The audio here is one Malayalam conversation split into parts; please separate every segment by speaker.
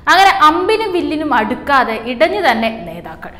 Speaker 1: അങ്ങനെ അമ്പിനും വില്ലിനും അടുക്കാതെ ഇടഞ്ഞു തന്നെ നേതാക്കൾ.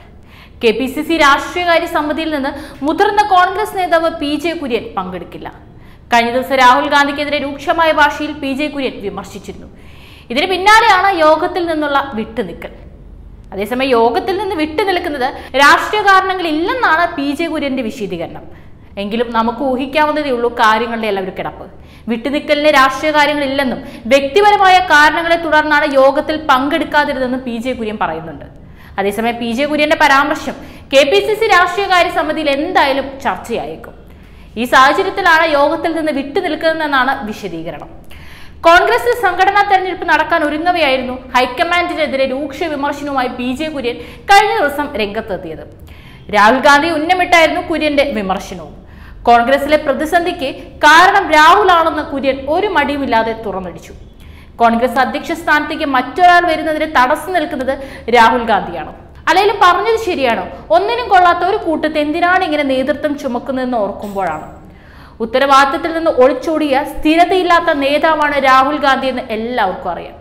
Speaker 1: KPCC രാഷ്ട്രീയകാര്യ സമിതിയിൽ നിന്ന് മുതിർന്ന കോൺഗ്രസ് നേതാവ് PJ കുര്യൻ പങ്കെടുക്കില്ല. കഴിഞ്ഞ ദിവസം രാഹുൽ ഗാന്ധിക്കെതിരെ രൂക്ഷമായ ഭാഷയിൽ PJ കുര്യൻ വിമർശിച്ചിരുന്നു. ഇതിന് പിന്നാലെയാണ് യോഗത്തിൽ നിന്നുള്ള വിട്ടുനിൽക്കൽ. അതേസമയം യോഗത്തിൽ നിന്ന് വിട്ടുനിൽക്കുന്നത് രാഷ്ട്രീയ കാരണങ്ങളില്ലെന്നാണ് PJ കുര്യന്റെ വിശദീകരണം. എങ്കിലും നമുക്ക് ഊഹിക്കാവുന്നതേ ഉള്ളൂ കാര്യങ്ങളുടെ എല്ലാം ഒരു കിടപ്പ്. വിട്ടുനിൽക്കലിന് രാഷ്ട്രീയ കാര്യങ്ങളില്ലെന്നും വ്യക്തിപരമായ കാരണങ്ങളെ തുടർന്നാണ് യോഗത്തിൽ പങ്കെടുക്കാതിരുന്നതെന്നും PJ കുര്യൻ പറയുന്നുണ്ട്. അതേസമയം PJ കുര്യന്റെ പരാമർശം KPCC രാഷ്ട്രീയകാര്യ സമിതിയിൽ എന്തായാലും ചർച്ചയായേക്കും. ഈ സാഹചര്യത്തിലാണ് യോഗത്തിൽ നിന്ന് വിട്ടുനിൽക്കുന്നതെന്നാണ് വിശദീകരണം. കോൺഗ്രസ് സംഘടനാ തെരഞ്ഞെടുപ്പ് നടക്കാൻ ഒരുങ്ങവെയായിരുന്നു ഹൈക്കമാൻഡിനെതിരെ രൂക്ഷ വിമർശനവുമായി PJ കുര്യൻ കഴിഞ്ഞ ദിവസം രംഗത്തെത്തിയത്. രാഹുൽ ഗാന്ധി ഉന്നമിട്ടായിരുന്നു കുര്യന്റെ വിമർശനവും. കോൺഗ്രസിലെ പ്രതിസന്ധിക്ക് കാരണം രാഹുൽ ആണെന്ന് കുര്യൻ ഒരു മടിയുമില്ലാതെ തുറന്നടിച്ചു. കോൺഗ്രസ് അധ്യക്ഷ സ്ഥാനത്തേക്ക് മറ്റൊരാൾ വരുന്നതിന് തടസ്സം നിൽക്കുന്നത് രാഹുൽ ഗാന്ധിയാണ്. അല്ലെങ്കിൽ പറഞ്ഞത് ശരിയാണോ? ഒന്നിനും കൊള്ളാത്ത ഒരു കൂട്ടത്തെ എന്തിനാണ് ഇങ്ങനെ നേതൃത്വം ചുമക്കുന്നതെന്ന് ഓർക്കുമ്പോഴാണ്. ഉത്തരവാദിത്തത്തിൽ നിന്ന് ഒളിച്ചോടിയ സ്ഥിരതയില്ലാത്ത നേതാവാണ് രാഹുൽ ഗാന്ധി എന്ന് എല്ലാവർക്കും അറിയാം.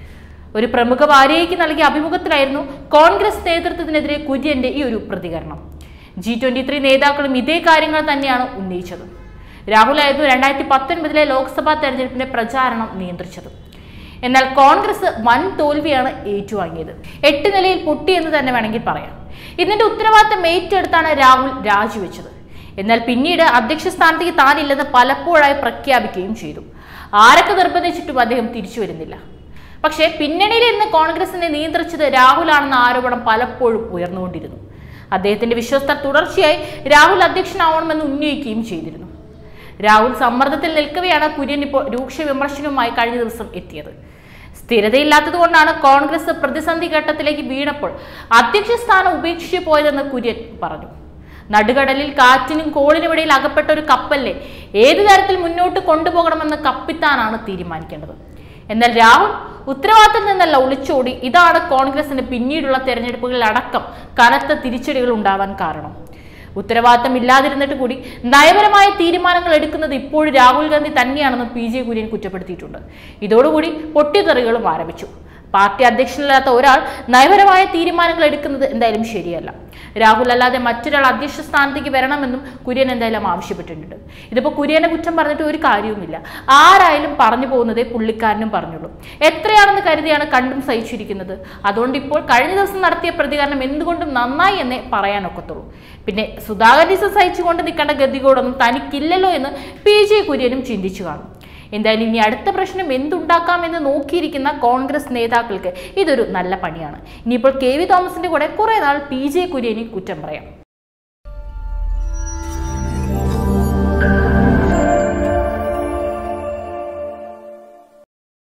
Speaker 1: ഒരു പ്രമുഖ വാരികയ്ക്ക് നൽകിയ അഭിമുഖത്തിലായിരുന്നു കോൺഗ്രസ് നേതൃത്വത്തിനെതിരെ കുര്യന്റെ ഈ ഒരു പ്രതികരണം. G23 നേതാക്കളും ഇതേ കാര്യങ്ങൾ തന്നെയാണ് ഉന്നയിച്ചത്. രാഹുലായിരുന്നു 2019 ലോക്സഭാ തെരഞ്ഞെടുപ്പിന്റെ പ്രചാരണം നിയന്ത്രിച്ചത്. എന്നാൽ കോൺഗ്രസ് വൻ തോൽവിയാണ് ഏറ്റുവാങ്ങിയത്. 8 നിലയിൽ പൊട്ടി എന്ന് തന്നെ വേണമെങ്കിൽ പറയാം. ഇതിന്റെ ഉത്തരവാദിത്തം ഏറ്റെടുത്താണ് രാഹുൽ രാജിവെച്ചത്. എന്നാൽ പിന്നീട് അധ്യക്ഷ സ്ഥാനത്തേക്ക് താനില്ലെന്ന് പലപ്പോഴായി പ്രഖ്യാപിക്കുകയും ചെയ്തു. ആരൊക്കെ നിർബന്ധിച്ചിട്ടും അദ്ദേഹം തിരിച്ചു വരുന്നില്ല. പക്ഷേ പിന്നണിയിൽ നിന്ന് കോൺഗ്രസിനെ നിയന്ത്രിച്ചത് രാഹുലാണെന്ന ആരോപണം പലപ്പോഴും ഉയർന്നുകൊണ്ടിരുന്നു. അദ്ദേഹത്തിന്റെ വിശ്വസ്തർ തുടർച്ചയായി രാഹുൽ അധ്യക്ഷനാവണമെന്ന് ഉന്നയിക്കുകയും ചെയ്തിരുന്നു. രാഹുൽ സമ്മർദ്ദത്തിൽ നിൽക്കവെയാണ് കുര്യൻ ഇപ്പോൾ രൂക്ഷ വിമർശനവുമായി കഴിഞ്ഞ ദിവസം എത്തിയത്. സ്ഥിരതയില്ലാത്തതുകൊണ്ടാണ് കോൺഗ്രസ് പ്രതിസന്ധി ഘട്ടത്തിലേക്ക് വീണപ്പോൾ അധ്യക്ഷ സ്ഥാനം ഉപേക്ഷിച്ചു പോയതെന്ന് കുര്യൻ പറഞ്ഞു. നടുകടലിൽ കാറ്റിനും കോളിനുമിടയിൽ അകപ്പെട്ട ഒരു കപ്പലിനെ ഏതു തരത്തിൽ മുന്നോട്ട് കൊണ്ടുപോകണമെന്ന് കപ്പിത്താനാണ് തീരുമാനിക്കേണ്ടത്. എന്നാൽ രാഹുൽ ഉത്തരവാദിത്തത്തിൽ നിന്നല്ല ഒളിച്ചോടി. ഇതാണ് കോൺഗ്രസിന് പിന്നീടുള്ള തെരഞ്ഞെടുപ്പുകളിൽ അടക്കം കനത്ത തിരിച്ചടികൾ ഉണ്ടാവാൻ കാരണം. ഉത്തരവാദിത്തം ഇല്ലാതിരുന്നിട്ട് കൂടി നയപരമായ തീരുമാനങ്ങൾ എടുക്കുന്നത് ഇപ്പോഴും രാഹുൽ ഗാന്ധി തന്നെയാണെന്ന് PJ കുര്യൻ കുറ്റപ്പെടുത്തിയിട്ടുണ്ട്. ഇതോടുകൂടി പൊട്ടിത്തെറികളും ആരംഭിച്ചു. പാർട്ടി അധ്യക്ഷനല്ലാത്ത ഒരാൾ നയപരമായ തീരുമാനങ്ങൾ എടുക്കുന്നത് എന്തായാലും ശരിയല്ല. രാഹുൽ അല്ലാതെ മറ്റൊരാൾ അധ്യക്ഷ സ്ഥാനത്തേക്ക് വരണമെന്നും കുര്യൻ എന്തായാലും ആവശ്യപ്പെട്ടിട്ടുണ്ട്. ഇതിപ്പോൾ കുര്യനെ കുറ്റം പറഞ്ഞിട്ട് ഒരു കാര്യവുമില്ല. ആരായാലും പറഞ്ഞു പോകുന്നതേ പുള്ളിക്കാരനും പറഞ്ഞുള്ളൂ. എത്രയാണെന്ന് കരുതിയാണ് കണ്ടും സഹിച്ചിരിക്കുന്നത്. അതുകൊണ്ട് ഇപ്പോൾ കഴിഞ്ഞ ദിവസം നടത്തിയ പ്രതികരണം എന്തുകൊണ്ടും നന്നായി എന്നേ പറയാനൊക്കത്തുള്ളൂ. പിന്നെ സുധാകരൻ സഹിച്ചുകൊണ്ട് നിൽക്കേണ്ട ഗതികോടൊന്നും തനിക്കില്ലല്ലോ എന്ന് PJ കുര്യനും ചിന്തിച്ചു കാണും. എന്തായാലും ഇനി അടുത്ത പ്രശ്നം എന്തുണ്ടാക്കാമെന്ന് നോക്കിയിരിക്കുന്ന കോൺഗ്രസ് നേതാക്കൾക്ക് ഇതൊരു നല്ല പണിയാണ്. ഇനിയിപ്പോൾ KV തോമസിന്റെ കൂടെ കുറെ നാൾ PJ കുര്യനെ കുറ്റം പറയാം.